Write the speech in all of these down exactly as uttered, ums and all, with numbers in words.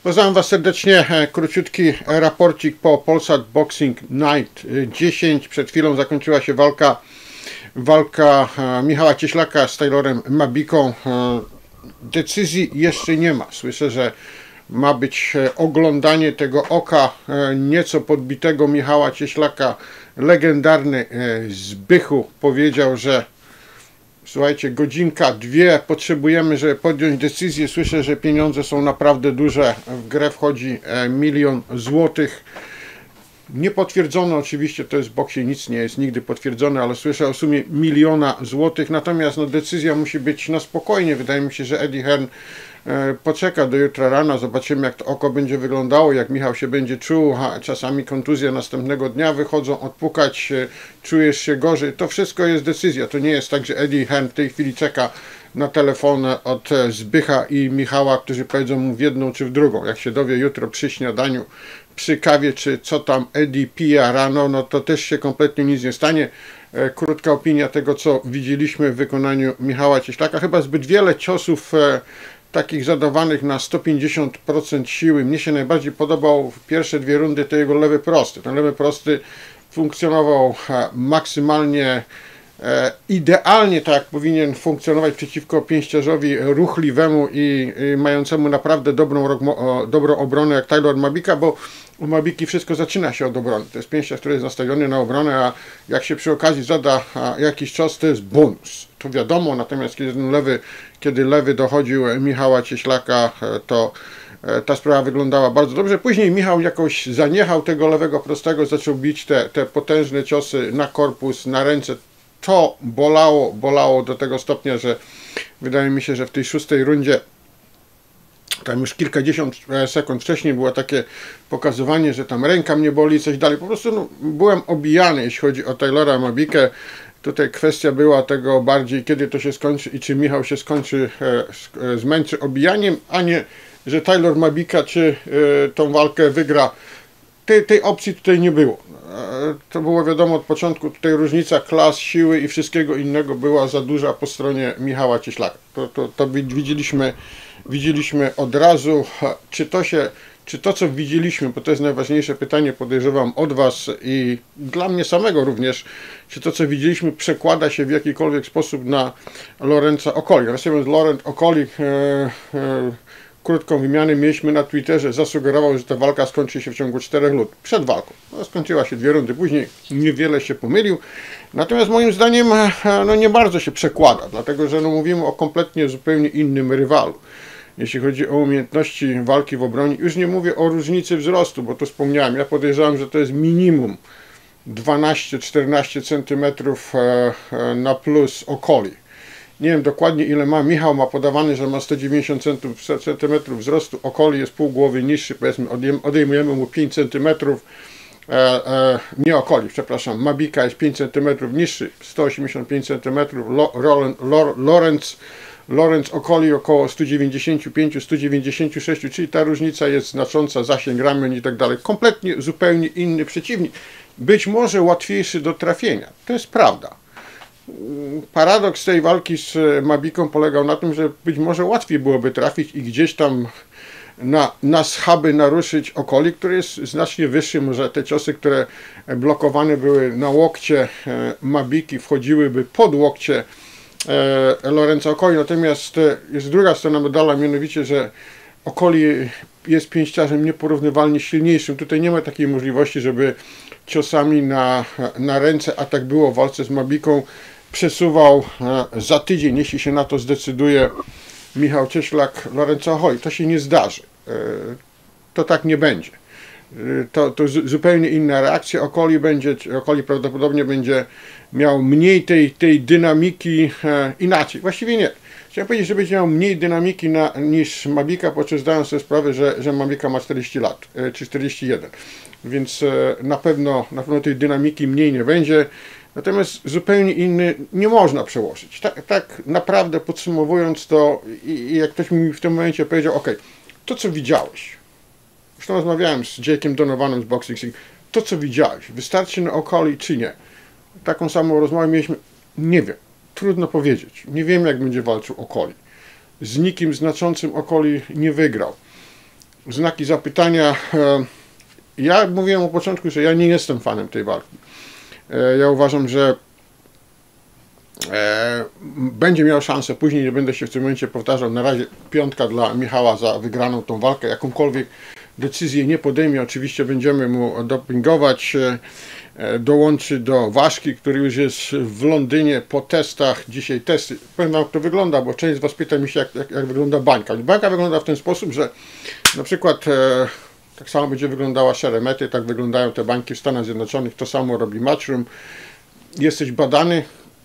Pozdrawiam Was serdecznie. Króciutki raporcik po Polsat Boxing Night dziesięć. Przed chwilą zakończyła się walka walka Michała Cieślaka z Taylorem Mabiką. Decyzji jeszcze nie ma. Słyszę, że ma być oglądanie tego oka nieco podbitego Michała Cieślaka. Legendarny Zbychu powiedział, że słuchajcie, godzinka, dwie potrzebujemy, żeby podjąć decyzję. Słyszę, że pieniądze są naprawdę duże. W grę wchodzi milion złotych. Niepotwierdzone oczywiście, to jest w boksie, nic nie jest nigdy potwierdzone, ale słyszę o sumie miliona złotych. Natomiast no, decyzja musi być na spokojnie. Wydaje mi się, że Eddie Hearn e, poczeka do jutra rana. Zobaczymy, jak to oko będzie wyglądało, jak Michał się będzie czuł. Ha, czasami kontuzje następnego dnia wychodzą, odpukać, e, czujesz się gorzej. To wszystko jest decyzja. To nie jest tak, że Eddie Hearn w tej chwili czeka na telefon od Zbycha i Michała, którzy powiedzą mu w jedną czy w drugą. Jak się dowie jutro przy śniadaniu, przy kawie, czy co tam Eddie pija rano, no to też się kompletnie nic nie stanie. E, krótka opinia tego, co widzieliśmy w wykonaniu Michała Cieślaka. Chyba zbyt wiele ciosów e, takich zadawanych na sto pięćdziesiąt procent siły. Mnie się najbardziej podobał w pierwsze dwie rundy to jego lewy prosty. Ten lewy prosty funkcjonował e, maksymalnie E, idealnie tak jak powinien funkcjonować przeciwko pięściarzowi ruchliwemu i, i mającemu naprawdę dobrą, o, dobrą obronę jak Taylor Mabika, bo u Mabiki wszystko zaczyna się od obrony. To jest pięściarz, który jest nastawiony na obronę, a jak się przy okazji zada a, jakiś cios, to jest bonus. To wiadomo, natomiast kiedy lewy, kiedy lewy dochodził Michała Cieślaka, to ta sprawa wyglądała bardzo dobrze. Później Michał jakoś zaniechał tego lewego prostego, zaczął bić te, te potężne ciosy na korpus, na ręce. To bolało, bolało do tego stopnia, że wydaje mi się, że w tej szóstej rundzie, tam już kilkadziesiąt sekund wcześniej było takie pokazywanie, że tam ręka mnie boli, coś dalej. Po prostu no, byłem obijany, jeśli chodzi o Taylora Mabikę. Tutaj kwestia była tego bardziej, kiedy to się skończy i czy Michał się skończy, e, zmęczy obijaniem, a nie, że Taylor Mabika czy e, tą walkę wygra. Tej, tej opcji tutaj nie było. To było wiadomo od początku, tutaj różnica klas, siły i wszystkiego innego była za duża po stronie Michała Cieślaka. To, to, to widzieliśmy, widzieliśmy od razu, czy to się, czy to co widzieliśmy, bo to jest najważniejsze pytanie, podejrzewam od Was i dla mnie samego również, czy to co widzieliśmy przekłada się w jakikolwiek sposób na Lorenza Okolli. Natomiast Laurent Okolli e, e, krótką wymianę mieliśmy na Twitterze, zasugerował, że ta walka skończy się w ciągu czterech rund. Przed walką. No, skończyła się dwie rundy później, niewiele się pomylił. Natomiast moim zdaniem no, nie bardzo się przekłada, dlatego że no, mówimy o kompletnie zupełnie innym rywalu. Jeśli chodzi o umiejętności walki w obronie, już nie mówię o różnicy wzrostu, bo to wspomniałem, ja podejrzewam, że to jest minimum dwanaście czternaście centymetrów na plus Okolli. Nie wiem dokładnie ile ma, Michał ma podawany, że ma sto dziewięćdziesiąt centymetrów wzrostu, Okolli jest pół głowy niższy, powiedzmy odejmujemy mu pięć centymetrów, e, e, nie Okolli, przepraszam, Mabika jest pięć centymetrów niższy, sto osiemdziesiąt pięć centymetrów, Lorenz, Lorenz Okolli około sto dziewięćdziesiąt pięć sto dziewięćdziesiąt sześć, czyli ta różnica jest znacząca, zasięg ramion i tak dalej, kompletnie zupełnie inny przeciwnik, być może łatwiejszy do trafienia, to jest prawda. Paradoks tej walki z Mabiką polegał na tym, że być może łatwiej byłoby trafić i gdzieś tam na, na schaby naruszyć Okolli, który jest znacznie wyższy. Może te ciosy, które blokowane były na łokcie Mabiki, wchodziłyby pod łokcie Lorenza Okolli. Natomiast jest druga strona medala, mianowicie, że Okolli jest pięściarzem nieporównywalnie silniejszym. Tutaj nie ma takiej możliwości, żeby ciosami na, na ręce, a tak było w walce z Mabiką, przesuwał za tydzień, jeśli się na to zdecyduje Michał Cieślak, Lorenza Okolli. To się nie zdarzy. To tak nie będzie. To, to zupełnie inna reakcja. Okolli będzie, Okolli prawdopodobnie będzie miał mniej tej, tej dynamiki, inaczej. Właściwie nie. Chciałem powiedzieć, że będzie miał mniej dynamiki na, niż Mabika, po czym zdałem sobie sprawę, że, że Mabika ma czterdzieści lat, czy czterdzieści jeden. Więc na pewno, na pewno tej dynamiki mniej nie będzie. Natomiast zupełnie inny nie można przełożyć. Tak, tak naprawdę podsumowując to, i, i jak ktoś mi w tym momencie powiedział, ok, to co widziałeś, zresztą rozmawiałem z Jake'em Donovanem z Boxing Sync, to co widziałeś, wystarczy na Okolli czy nie? Taką samą rozmowę mieliśmy, nie wiem, trudno powiedzieć, nie wiem jak będzie walczył Okolli. Z nikim znaczącym Okolli nie wygrał. znaki zapytania. Ja mówiłem od początku, że ja nie jestem fanem tej walki. Ja uważam, że e, będzie miał szansę, później nie będę się w tym momencie powtarzał. Na razie piątka dla Michała za wygraną tą walkę. Jakąkolwiek decyzję nie podejmie, oczywiście będziemy mu dopingować. E, dołączy do ważki, który już jest w Londynie po testach. Dzisiaj testy. Powiem wam, jak to wygląda, bo część z was pyta mi się, jak, jak, jak wygląda bańka. Bańka wygląda w ten sposób, że na przykład e, tak samo będzie wyglądała Szeremety, tak wyglądają te bańki w Stanach Zjednoczonych, to samo robi Matchroom. Jesteś badany,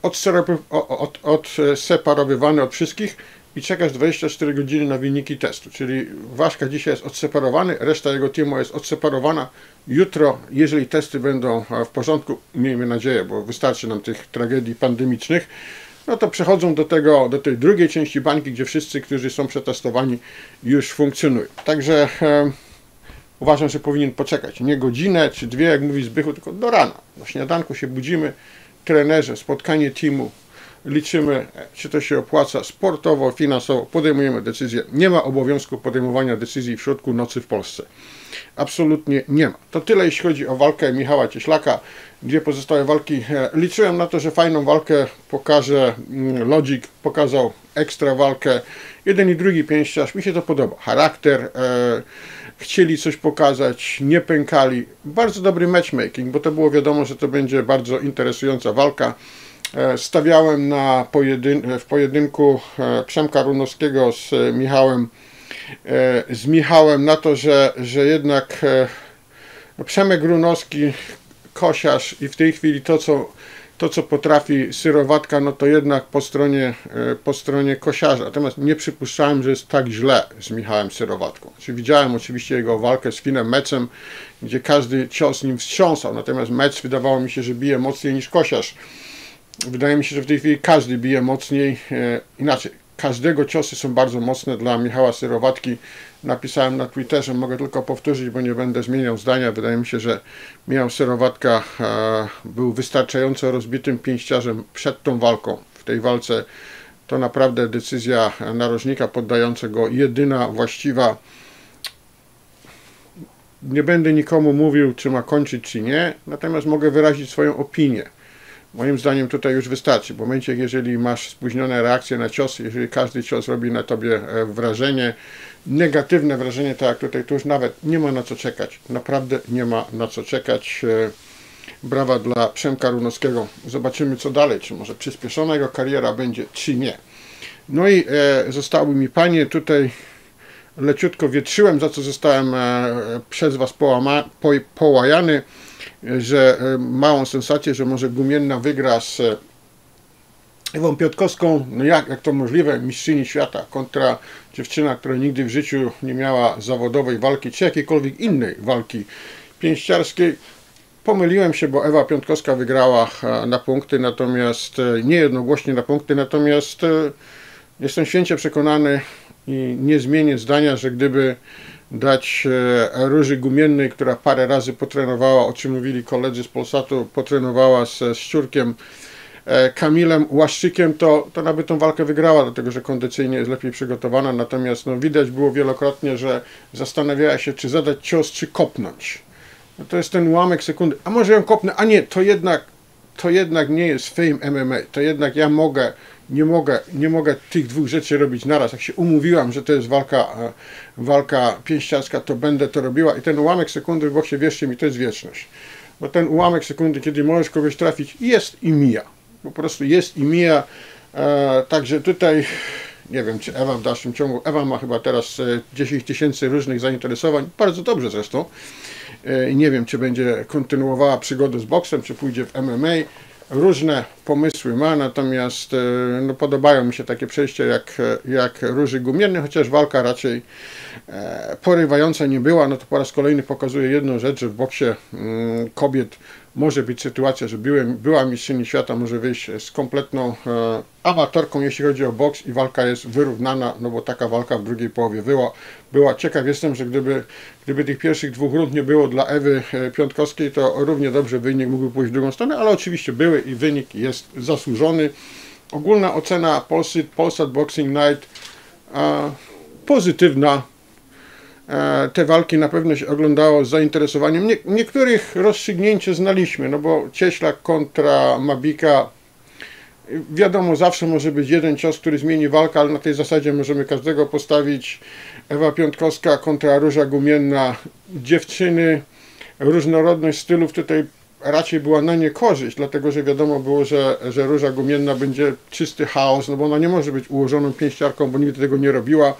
odseparowywany od wszystkich i czekasz dwadzieścia cztery godziny na wyniki testu. Czyli Ważka dzisiaj jest odseparowany, reszta jego teamu jest odseparowana. Jutro, jeżeli testy będą w porządku, miejmy nadzieję, bo wystarczy nam tych tragedii pandemicznych, no to przechodzą do tego, do tej drugiej części bańki, gdzie wszyscy, którzy są przetestowani, już funkcjonują. Także e, uważam, że powinien poczekać nie godzinę czy dwie, jak mówi Zbychu, tylko do rana. Na śniadanku się budzimy, trenerze, spotkanie teamu, liczymy, czy to się opłaca sportowo, finansowo, podejmujemy decyzję. Nie ma obowiązku podejmowania decyzji w środku nocy w Polsce. Absolutnie nie ma. To tyle, jeśli chodzi o walkę Michała Cieślaka. Dwie pozostałe walki. Liczyłem na to, że fajną walkę pokaże Logic, pokazał ekstra walkę. Jeden i drugi pięściarz, mi się to podoba. Charakter, e, chcieli coś pokazać, nie pękali. Bardzo dobry matchmaking, bo to było wiadomo, że to będzie bardzo interesująca walka. E, stawiałem na pojedyn w pojedynku e, Przemka Runowskiego z e, Michałem e, z Michałem na to, że, że jednak e, no Przemek Runowski, kosiarz i w tej chwili to, co To, co potrafi Syrowatka, no to jednak po stronie, po stronie kosiarza. Natomiast nie przypuszczałem, że jest tak źle z Michałem Syrowatką. Znaczy, widziałem oczywiście jego walkę z Finem Meczem, gdzie każdy cios nim wstrząsał. Natomiast Mecz wydawało mi się, że bije mocniej niż kosiarz. Wydaje mi się, że w tej chwili każdy bije mocniej. E, inaczej, każdego ciosy są bardzo mocne dla Michała Syrowatki. Napisałem na Twitterze, mogę tylko powtórzyć, bo nie będę zmieniał zdania. Wydaje mi się, że Michał Syrowatka e, był wystarczająco rozbitym pięściarzem przed tą walką. W tej walce to naprawdę decyzja narożnika poddającego, jedyna właściwa. Nie będę nikomu mówił, czy ma kończyć, czy nie, natomiast mogę wyrazić swoją opinię. Moim zdaniem tutaj już wystarczy. W momencie, jeżeli masz spóźnione reakcje na cios, jeżeli każdy cios robi na tobie wrażenie, negatywne wrażenie, tak jak tutaj, to już nawet nie ma na co czekać. Naprawdę nie ma na co czekać. Brawa dla Przemka Runowskiego. Zobaczymy, co dalej. Czy może przyspieszona jego kariera będzie, czy nie. No i e, zostały mi panie. Tutaj leciutko wietrzyłem, za co zostałem e, przez was połama, po, połajany, że małą sensację, że może Gumienna wygra z Ewą Piotkowską. No jak, jak to możliwe? Mistrzyni świata kontra dziewczyna, która nigdy w życiu nie miała zawodowej walki, czy jakiejkolwiek innej walki pięściarskiej. Pomyliłem się, bo Ewa Piątkowska wygrała na punkty, natomiast nie jednogłośnie na punkty, natomiast jestem święcie przekonany i nie zmienię zdania, że gdyby dać Róży Gumiennej, która parę razy potrenowała, o czym mówili koledzy z Polsatu, potrenowała ze Szczurkiem, Kamilem Łaszczykiem, to, to nawet tą walkę wygrała, dlatego że kondycyjnie jest lepiej przygotowana, natomiast no, widać było wielokrotnie, że zastanawiała się, czy zadać cios, czy kopnąć. No, to jest ten ułamek sekundy, a może ją kopnę, a nie, to jednak, to jednak nie jest Fame M M A, to jednak ja mogę, nie mogę, nie mogę tych dwóch rzeczy robić naraz. Jak się umówiłam, że to jest walka, walka pięściarska, to będę to robiła i ten ułamek sekundy w boksie, wierzcie mi, to jest wieczność. Bo ten ułamek sekundy, kiedy możesz kogoś trafić, jest i mija. Po prostu jest i mija. E, także tutaj, nie wiem, czy Ewa w dalszym ciągu, Ewa ma chyba teraz dziesięć tysięcy różnych zainteresowań, bardzo dobrze zresztą. E, nie wiem, czy będzie kontynuowała przygodę z boksem, czy pójdzie w M M A. Różne pomysły ma, natomiast no, podobają mi się takie przejścia jak, jak Róży Gumiennej, chociaż walka raczej e, porywająca nie była. No to po raz kolejny pokazuje jedną rzecz, że w boksie mm, kobiet może być sytuacja, że byłem, była mistrzyni świata, może wyjść z kompletną e, amatorką, jeśli chodzi o boks i walka jest wyrównana, no bo taka walka w drugiej połowie była. była. Ciekaw jestem, że gdyby, gdyby tych pierwszych dwóch rund nie było dla Ewy Piątkowskiej, to równie dobrze wynik mógłby pójść w drugą stronę, ale oczywiście były i wynik jest zasłużony. Ogólna ocena Polsat, Polsat Boxing Night a, pozytywna. te walki na pewno się oglądało z zainteresowaniem. Nie, niektórych rozstrzygnięcie znaliśmy, no bo Cieślak kontra Mabika, wiadomo, zawsze może być jeden cios, który zmieni walkę, ale na tej zasadzie możemy każdego postawić. Ewa Piątkowska kontra Róża Gumienna. Dziewczyny, różnorodność stylów tutaj raczej była na niekorzyść, dlatego że wiadomo było, że, że Róża Gumienna będzie czysty chaos, no bo ona nie może być ułożoną pięściarką, bo nigdy tego nie robiła.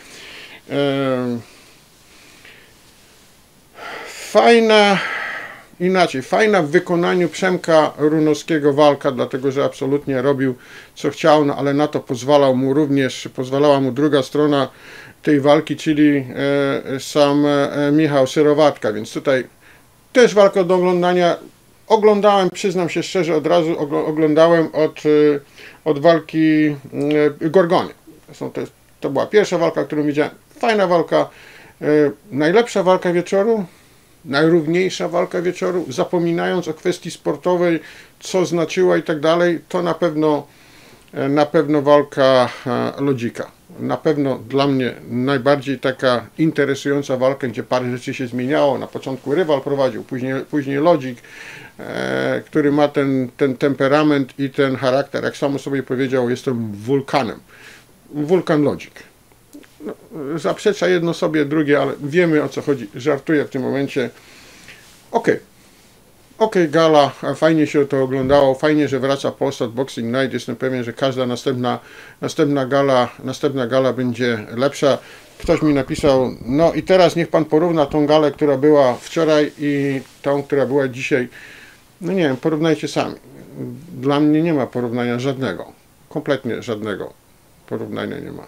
Fajna, inaczej, fajna w wykonaniu Przemka Runowskiego walka, dlatego że absolutnie robił co chciał, no ale na to pozwalał mu również, pozwalała mu druga strona tej walki, czyli e, sam e, Michał Syrowatka, więc tutaj też walka do oglądania. Oglądałem, przyznam się szczerze, od razu oglądałem od, od walki Gorgony. Zresztą to, jest, to była pierwsza walka, którą widziałem. Fajna walka, najlepsza walka wieczoru, najrówniejsza walka wieczoru, zapominając o kwestii sportowej, co znaczyła i tak dalej, to na pewno, na pewno walka Lodzika. Na pewno dla mnie najbardziej taka interesująca walka, gdzie parę rzeczy się zmieniało. Na początku rywal prowadził, później, później Lodzik, e, który ma ten, ten temperament i ten charakter. Jak sam sobie powiedział, jestem wulkanem. Wulkan Lodzik. No, zaprzecza jedno sobie, drugie, ale wiemy, o co chodzi. Żartuję w tym momencie. Okej. Okay. Okej, okay, gala, fajnie się to oglądało, fajnie, że wraca Polsat Boxing Night, jestem pewien, że każda następna, następna, gala, następna gala będzie lepsza. Ktoś mi napisał, no i teraz niech pan porówna tą galę, która była wczoraj i tą, która była dzisiaj. No nie wiem, porównajcie sami. Dla mnie nie ma porównania żadnego, kompletnie żadnego porównania nie ma.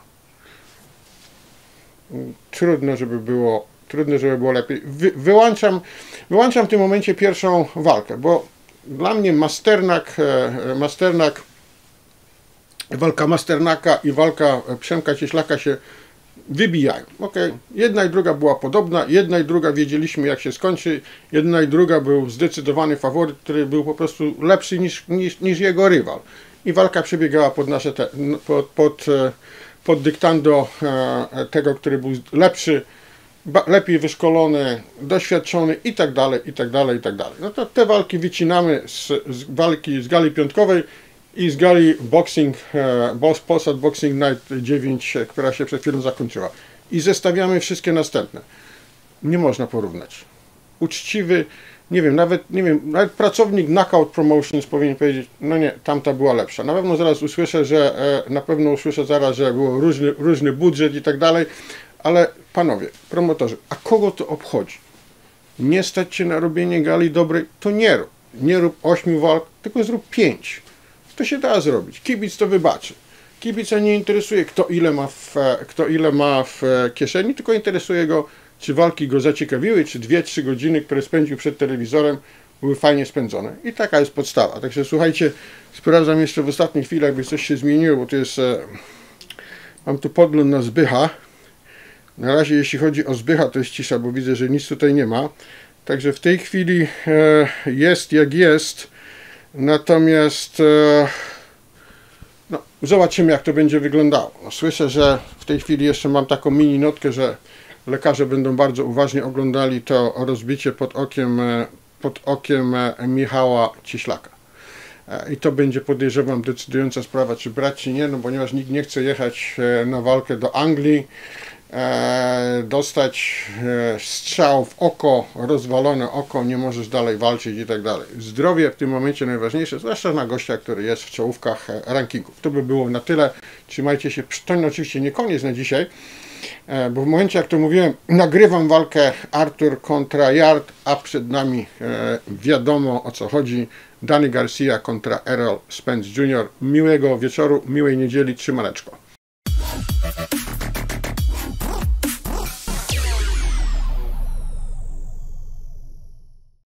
Trudno, żeby było Trudno, żeby było lepiej. Wy, wyłączam, wyłączam w tym momencie pierwszą walkę, bo dla mnie Masternak, Masternak, walka Masternaka i walka Przemka Cieślaka się wybijają. Okay. Jedna i druga była podobna, jedna i druga wiedzieliśmy, jak się skończy, jedna i druga był zdecydowany faworyt, który był po prostu lepszy niż, niż, niż jego rywal. I walka przebiegała pod nasze te, pod, pod, pod dyktando tego, który był lepszy, lepiej wyszkolony, doświadczony i tak dalej, i tak dalej, i tak dalej. No to te walki wycinamy z, z walki z gali piątkowej i z gali boxing, e, Polsat Boxing Night dziewięć, która się przed chwilą zakończyła. I zestawiamy wszystkie następne. Nie można porównać. Uczciwy, nie wiem, nawet, nie wiem, nawet pracownik Knockout Promotions powinien powiedzieć, no nie, tamta była lepsza. Na pewno zaraz usłyszę, że, e, na pewno usłyszę zaraz, że był różny, różny budżet i tak dalej, ale panowie, promotorzy, a kogo to obchodzi? Nie stać się na robienie gali dobrej, to nie rób. Nie rób ośmiu walk, tylko zrób pięć. To się da zrobić. Kibic to wybaczy. Kibica nie interesuje, kto ile ma w, kto ile ma w kieszeni, tylko interesuje go, czy walki go zaciekawiły, czy dwie, trzy godziny, które spędził przed telewizorem, były fajnie spędzone. I taka jest podstawa. Także słuchajcie, sprawdzam jeszcze w ostatniej chwili, jakby coś się zmieniło, bo to jest... Mam tu podgląd na Zbycha. Na razie jeśli chodzi o Zbycha, to jest cisza, bo widzę, że nic tutaj nie ma. Także w tej chwili e, jest jak jest. Natomiast e, no, zobaczymy, jak to będzie wyglądało. No, słyszę, że w tej chwili jeszcze mam taką mini notkę, że lekarze będą bardzo uważnie oglądali to rozbicie pod okiem, pod okiem Michała Cieślaka. I to będzie, podejrzewam, decydująca sprawa, czy brać, czy nie, no ponieważ nikt nie chce jechać na walkę do Anglii, e, dostać e, strzał w oko, rozwalone oko, nie możesz dalej walczyć i tak dalej. Zdrowie w tym momencie najważniejsze, zwłaszcza na gościa, który jest w czołówkach rankingów. To by było na tyle. Trzymajcie się. To oczywiście nie koniec na dzisiaj, e, bo w momencie, jak to mówiłem, nagrywam walkę Artur kontra Yard, a przed nami e, wiadomo, o co chodzi. Danny Garcia kontra Errol Spence junior Miłego wieczoru, miłej niedzieli, trzymaneczko.